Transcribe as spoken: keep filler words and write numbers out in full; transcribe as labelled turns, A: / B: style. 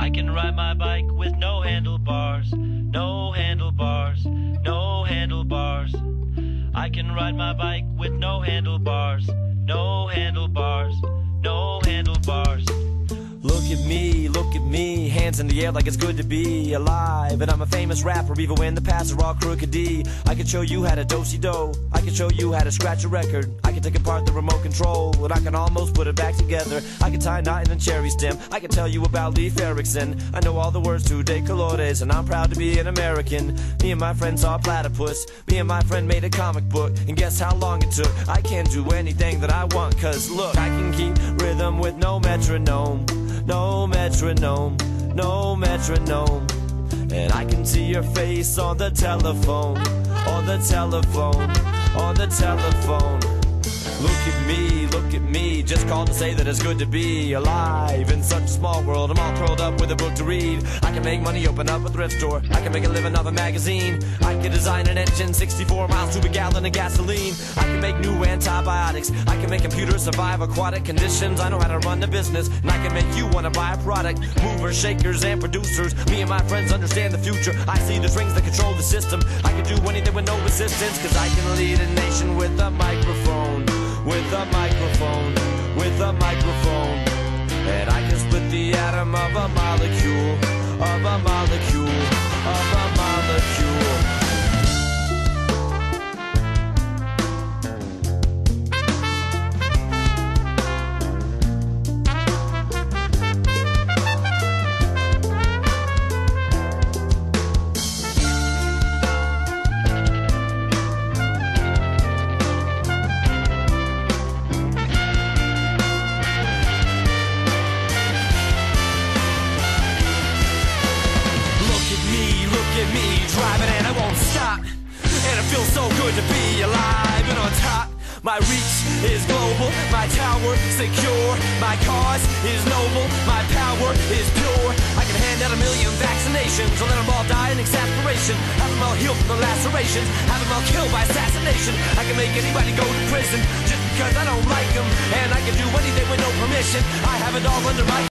A: I can ride my bike with no handlebars, no handlebars, no handlebars. I can ride my bike with no handlebars, no handlebars, no handlebars.
B: Look at me, look at me, hands in the air like it's good to be alive. And I'm a famous rapper even when the paths are all crooked D. I can show you how to do-si-do, I can show you how to scratch a record. I can take apart the remote control and I can almost put it back together. I can tie a knot in a cherry stem, I can tell you about Leif Erikson. I know all the words to De Colores and I'm proud to be an American. Me and my friend saw a platypus, me and my friend made a comic book. And guess how long it took? I can do anything that I want, cause look, I can keep rhythm with no metronome. No metronome, no metronome. And I can see your face on the telephone, on the telephone, on the telephone. Look at me, look at me, just called to say that it's good to be alive in such a small world. I'm all curled up with a book to read. I can make money, open up a thrift store. I can make a living off a magazine. I can design an engine, sixty-four miles to a gallon of gasoline. I can make new antibiotics. I can make computers survive aquatic conditions. I know how to run the business, and I can make you want to buy a product. Movers, shakers, and producers. Me and my friends understand the future. I see the strings that control the system. I can do anything with no resistance, cause I can lead a nation with a microphone. With a microphone, with a microphone. And I can split the atom of a molecule, of a molecule, of a molecule. Me driving and I won't stop, and it feels so good to be alive and on top. My reach is global, my tower secure, my cause is noble, my power is pure. I can hand out a million vaccinations, or let them all die in exasperation. Have them all healed from the lacerations, have them all killed by assassination. I can make anybody go to prison just because I don't like them, and I can do anything with no permission. I have it all under my